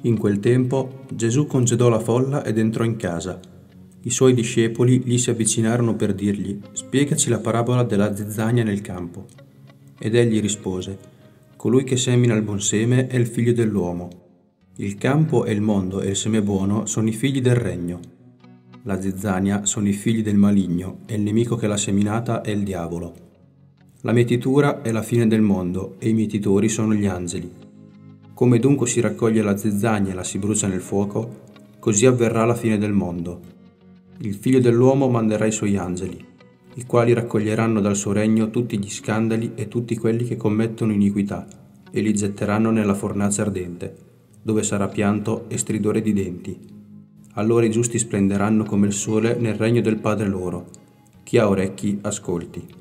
In quel tempo Gesù congedò la folla ed entrò in casa. I suoi discepoli gli si avvicinarono per dirgli: «Spiegaci la parabola della zizzania nel campo». Ed egli rispose: «Colui che semina il buon seme è il figlio dell'uomo. Il campo e il mondo e il seme buono sono i figli del regno. La zizzania sono i figli del maligno e il nemico che l'ha seminata è il diavolo. La mietitura è la fine del mondo e i mietitori sono gli angeli. Come dunque si raccoglie la zizzania e la si brucia nel fuoco, così avverrà la fine del mondo. Il figlio dell'uomo manderà i suoi angeli, i quali raccoglieranno dal suo regno tutti gli scandali e tutti quelli che commettono iniquità, e li getteranno nella fornace ardente, dove sarà pianto e stridore di denti. Allora i giusti splenderanno come il sole nel regno del Padre loro. Chi ha orecchi, ascolti».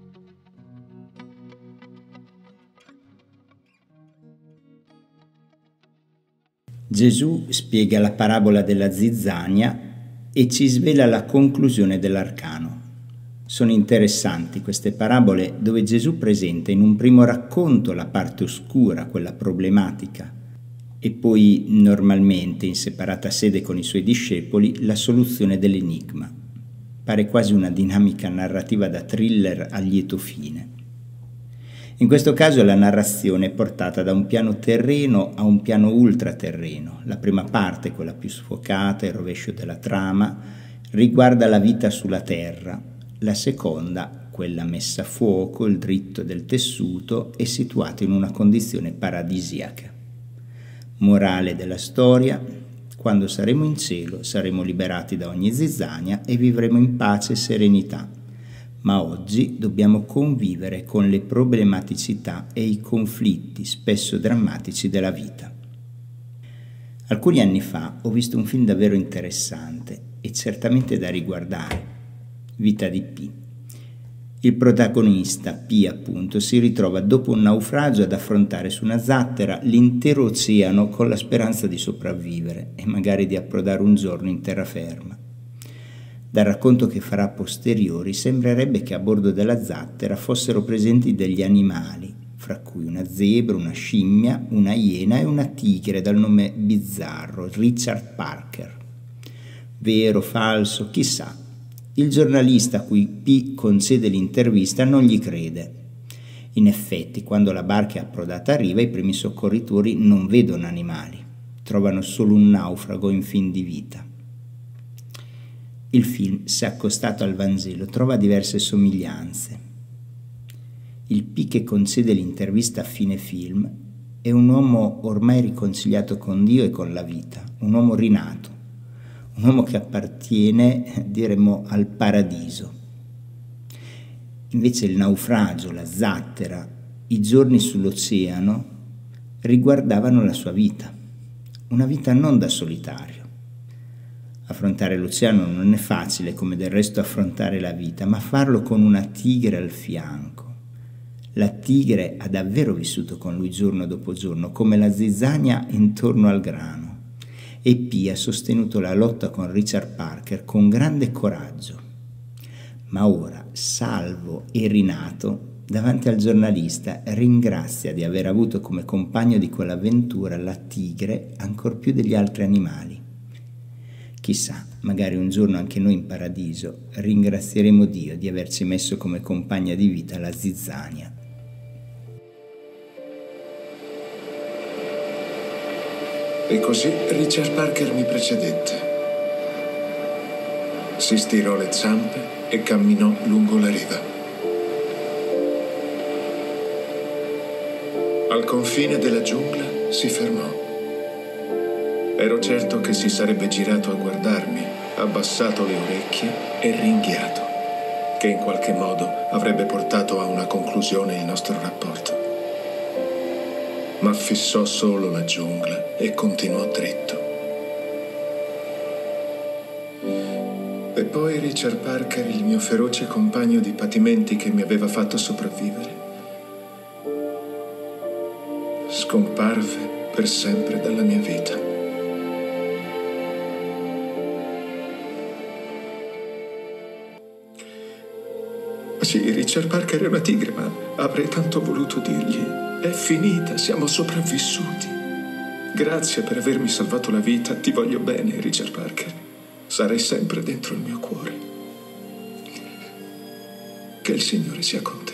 Gesù spiega la parabola della zizzania e ci svela la conclusione dell'arcano. Sono interessanti queste parabole dove Gesù presenta in un primo racconto la parte oscura, quella problematica, e poi normalmente in separata sede con i suoi discepoli la soluzione dell'enigma. Pare quasi una dinamica narrativa da thriller a lieto fine. In questo caso la narrazione è portata da un piano terreno a un piano ultraterreno. La prima parte, quella più sfocata, il rovescio della trama, riguarda la vita sulla terra. La seconda, quella messa a fuoco, il dritto del tessuto, è situata in una condizione paradisiaca. Morale della storia: quando saremo in cielo saremo liberati da ogni zizzania e vivremo in pace e serenità. Ma oggi dobbiamo convivere con le problematicità e i conflitti spesso drammatici della vita. Alcuni anni fa ho visto un film davvero interessante e certamente da riguardare, Vita di P. Il protagonista, P appunto, si ritrova dopo un naufragio ad affrontare su una zattera l'intero oceano con la speranza di sopravvivere e magari di approdare un giorno in terraferma. Dal racconto che farà a posteriori sembrerebbe che a bordo della zattera fossero presenti degli animali, fra cui una zebra, una scimmia, una iena e una tigre dal nome bizzarro, Richard Parker. Vero, falso, chissà. Il giornalista a cui P concede l'intervista non gli crede. In effetti, quando la barca è approdata a riva, i primi soccorritori non vedono animali, trovano solo un naufrago in fin di vita. Il film, se accostato al Vangelo, trova diverse somiglianze. Il P che concede l'intervista a fine film è un uomo ormai riconciliato con Dio e con la vita, un uomo rinato, un uomo che appartiene, diremmo, al paradiso. Invece il naufragio, la zattera, i giorni sull'oceano riguardavano la sua vita, una vita non da solitario. Affrontare l'oceano non è facile, come del resto affrontare la vita, ma farlo con una tigre al fianco. La tigre ha davvero vissuto con lui giorno dopo giorno, come la zizzania intorno al grano. E P ha sostenuto la lotta con Richard Parker con grande coraggio. Ma ora, salvo e rinato, davanti al giornalista ringrazia di aver avuto come compagno di quell'avventura la tigre ancor più degli altri animali. Chissà, magari un giorno anche noi in paradiso ringrazieremo Dio di averci messo come compagna di vita la zizzania. E così Richard Parker mi precedette. Si stirò le zampe e camminò lungo la riva. Al confine della giungla si fermò. Ero certo che si sarebbe girato a guardarmi, abbassato le orecchie e ringhiato, che in qualche modo avrebbe portato a una conclusione il nostro rapporto. Ma fissò solo la giungla e continuò dritto. E poi Richard Parker, il mio feroce compagno di patimenti che mi aveva fatto sopravvivere, scomparve per sempre dalla mia vita. Sì, Richard Parker è una tigre, ma avrei tanto voluto dirgli: è finita, siamo sopravvissuti. Grazie per avermi salvato la vita. Ti voglio bene, Richard Parker. Sarai sempre dentro il mio cuore. Che il Signore sia con te.